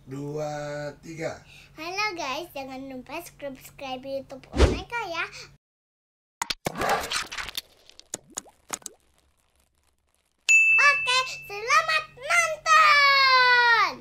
2, 3. Halo guys, jangan lupa subscribe YouTube Omega ya. Oke, selamat nonton.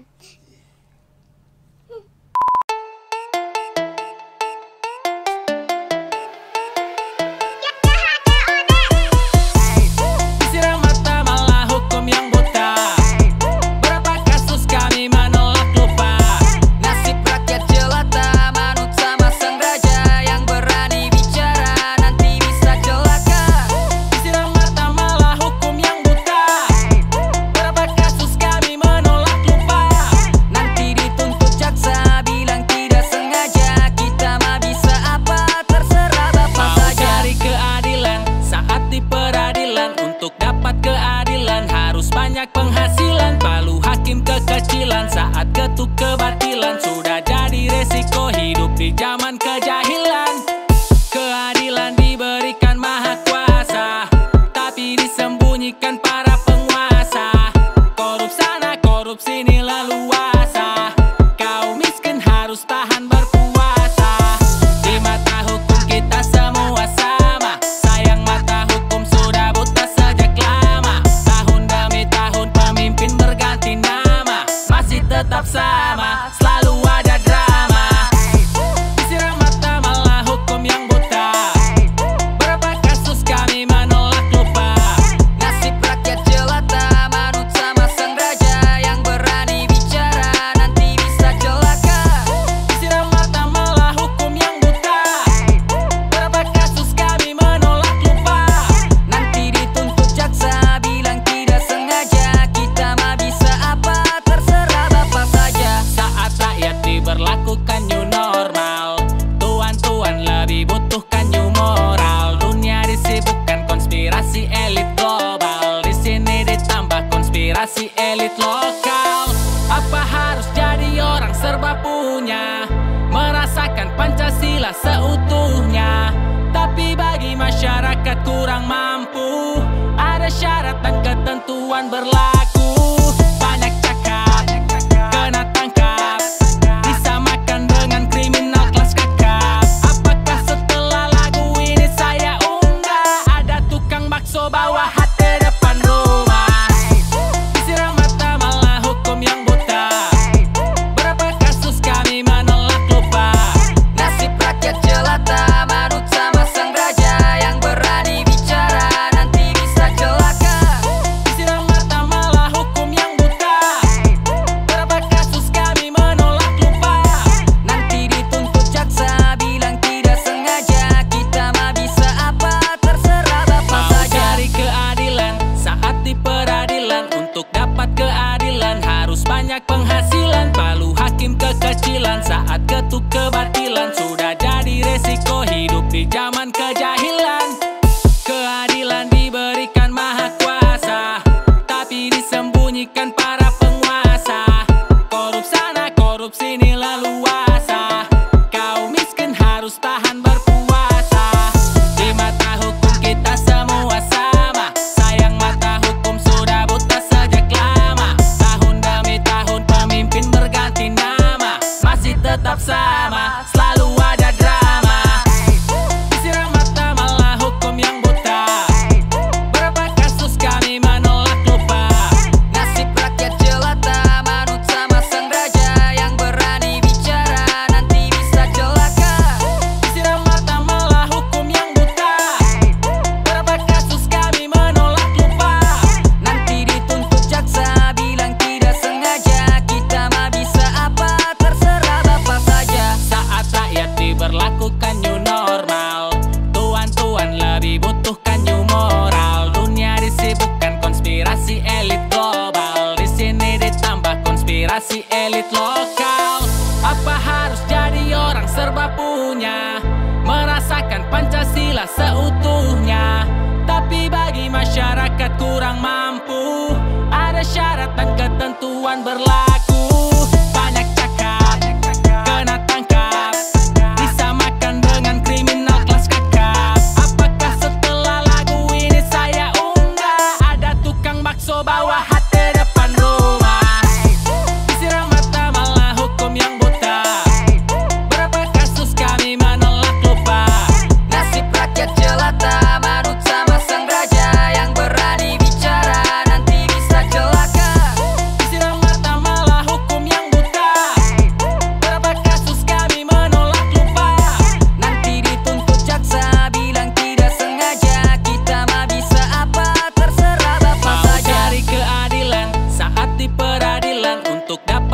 Disiram mata malah hukum yang buta. Berapa kasus kami menolak lupa. Nasib rakyat jelata, manut sama sang raja. Yang berani bicara nanti bisa celaka. Disiram mata malah hukum yang buta. Berapa kasus kami menolak lupa. Nanti dituntut jaksa, bilang tidak sengaja. Kita mah bisa apa, terserah bapak saja. Cari keadilan saat di peradilan. Untuk dapat keadilan harus banyak penghasilan. Palu hakim kekecilan saat ketuk kebatilan. Sudah jadi resiko hidup di zaman kejahilan. Keadilan diberikan maha kuasa, tapi disembunyikan para penguasa. Korup sana, korup sini leluasa. Kau miskin harus tahan berpuasa. Di mata hukum kita semua sama. Sayang mata hukum sudah buta sejak lama. Tahun demi tahun pemimpin berganti nama, masih tetap sama, selalu ada drama. Disiram mata malah hukum yang buta. Berapa kasus kami menolak lupa. Nasib rakyat jelata, manut sama sang raja. Yang berani bicara nanti bisa celaka. Disiram mata malah hukum yang buta. Berapa kasus kami menolak lupa. Nanti dituntut jaksa, bilang tidak sengaja. Kita mah bisa apa, terserah bapak saja. Saat rakyat diberlakukan new normal, tuan-tuan lebih butuhkan new moral. Dunia disibukkan konspirasi elit global. Di sini ditambah konspirasi elit lokal. Apa harus jadi orang serba punya, merasakan Pancasila seutuhnya. Tapi bagi masyarakat kurang mampu, ada syarat dan ketentuan berlaku. Banyak cakap, kena tangkap, disamakan dengan kriminal kelas kakap. Apakah setelah lagu ini saya unggah, ada tukang bakso bawah hati depan rumah. Disiram mata malah hukum yang buta. Berapa kasus kami menolak lupa. Nasib rakyat jelata, manut sama sang raja. Yang berani bicara nanti bisa celaka. Disiram mata malah hukum yang buta. Berapa kasus kami menolak lupa. Nanti dituntut jaksa, bilang tidak sengaja. Kita mah bisa apa, terserah bapak saja. Cari keadilan saat di peradilan. Untuk dapat keadilan harus banyak penghasilan. Palu hakim kekecilan saat ketuk kebatilan. Sudah jadi resiko hidup di zaman kejahilan. Keadilan diberikan maha kuasa, tapi disembunyikan para penguasa. Korup sana, korup sini leluasa. Kau miskin harus tahan berpuasa. Di mata hukum kita semua sama. Sayang mata hukum sudah buta sejak lama. Tahun demi tahun pemimpin berganti nama, masih tetap sama, selalu ada drama. Disiram mata malah hukum yang buta. Berapa kasus kami menolak lupa. Nasib rakyat jelata, manut sama sang raja. Yang berani bicara nanti bisa celaka. Disiram mata malah hukum yang buta. Berapa kasus kami menolak lupa. Nanti dituntut jaksa, bilang tidak sengaja. Kita mah bisa apa, terserah bapak saja. Saat rakyat diberlakukan new normal, tuan-tuan lebih butuhkan new moral. Dunia disibukkan konspirasi elit global. Di sini ditambah konspirasi elit lokal. Apa harus jadi orang serba punya, merasakan Pancasila seutuhnya. Tapi bagi masyarakat kurang mampu, ada syarat dan ketentuan berlaku. Banyak cakap, kena tangkap, disamakan dengan kriminal kelas kakap. Apakah setelah lagu ini saya unggah, ada tukang bakso bawah hati depan rumah. Disiram mata malah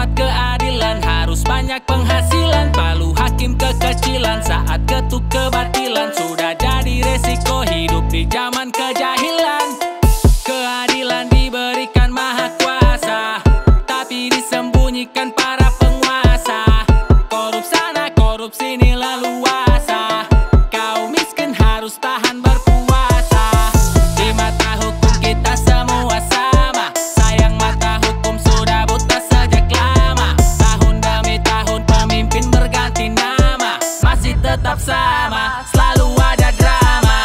dapat keadilan harus banyak penghasilan. Palu hakim kekecilan saat ketuk kebatilan, sudah jadi resiko hidup di zaman kejahilan. Keadilan diberikan maha kuasa, tapi disembunyikan para penguasa. Korup sana, korup sini leluasa, kaum miskin harus tahan berpuasa. Di mata hukum kita semua sama, sayang mata hukum sudah buta sejak lama. Tahun demi tahun pemimpin berganti nama, masih tetap sama, selalu ada drama.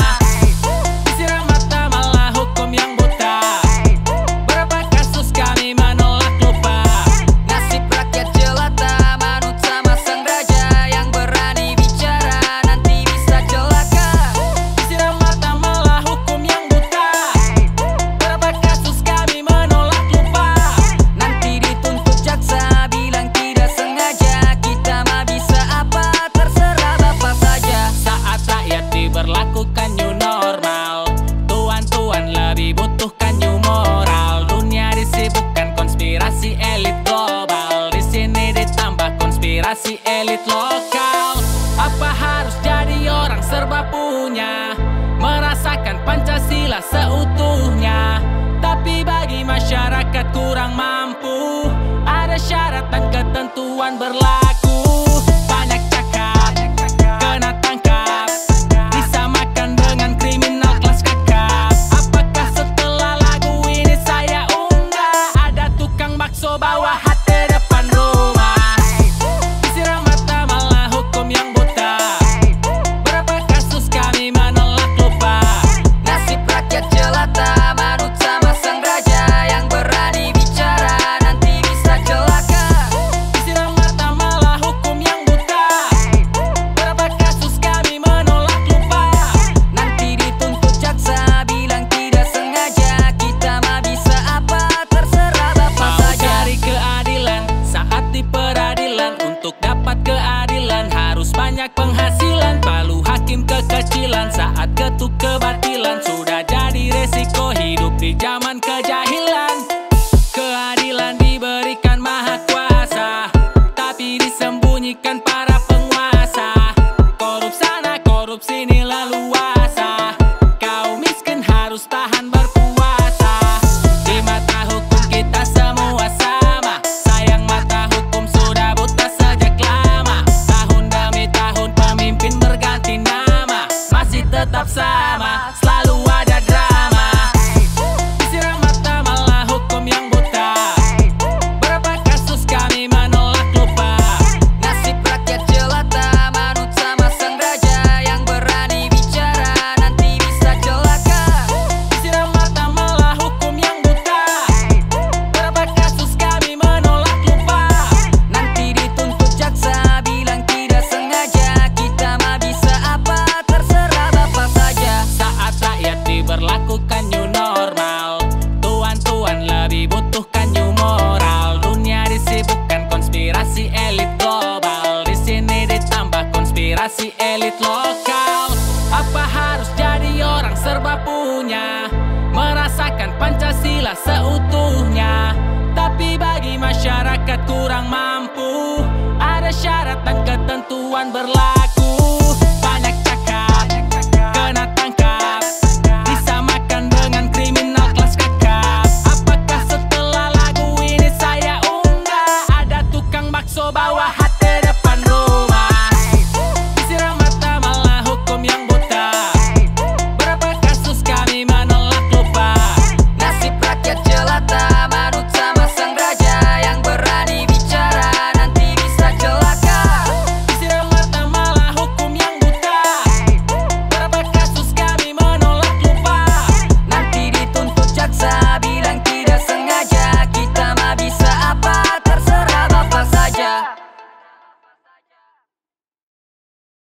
Disiram mata malah hukum yang buta, berapa kasus kami menolak lupa. Nasib rakyat jelata, manut sama sang raja, yang berani bicara nanti bisa celaka. Disiram mata malah hukum yang buta, berapa kasus kami menolak lupa. Nanti dituntut jaksa, bilang tidak sengaja, kita mah bisa apa, terserah bapak saja. Saat rakyat diberlakukan new normal, tuan-tuan lebih butuhkan new moral. Dunia disibukkan konspirasi elit global, di sini ditambah konspirasi elit lokal. Apa harus jadi orang serba punya, merasakan Pancasila seutuhnya, tapi bagi masyarakat kurang mampu, ada syarat dan ketentuan berlaku. Banyak cakap, kena tangkap, disamakan dengan kriminal kelas kakap. Apakah setelah lagu ini saya unggah, ada tukang bakso bawa hati depan rumah? Disiram mata malah hukum yang buta, berapa kasus kami menolak lupa. Nasib rakyat jelata, manut sama sang raja, yang berani bicara nanti bisa celaka. Disiram mata malah hukum yang buta, berapa kasus kami menolak lupa. Nanti dituntut jaksa, bilang tidak sengaja, kita mah bisa apa, terserah bapak saja. Cari keadilan saat di peradilan, untuk dapat keadilan harus banyak penghasilan. Palu hakim kekecilan saat ketuk kebatilan, sudah jadi resiko hidup di zaman kejahilan. Keadilan diberikan maha kuasa, tapi disembunyikan para penguasa. Korup sana, korup sini leluasa, kaum miskin harus tahan berpuasa. Di mata hukum kita semua sama, sayang mata hukum sudah buta sejak lama. Tahun demi tahun pemimpin berganti nama, masih tetap sama, selalu ada drama. Disiram mata malah hukum yang buta, berapa kasus kami menolak lupa. Nasib rakyat jelata, manut sama sang raja, yang berani bicara nanti bisa celaka. Disiram mata malah hukum yang buta, berapa kasus kami menolak lupa. Nanti dituntut jaksa, bilang tidak sengaja, kita mah bisa apa, terserah bapak saja. Saat rakyat diberlakukan new normal, tuan-tuan lebih butuhkan new moral. Dunia disibukkan konspirasi elit global, di sini ditambah konspirasi elit lokal. Apa harus jadi orang serba punya, merasakan Pancasila seutuhnya, tapi bagi masyarakat kurang mampu, ada syarat dan ketentuan berlaku.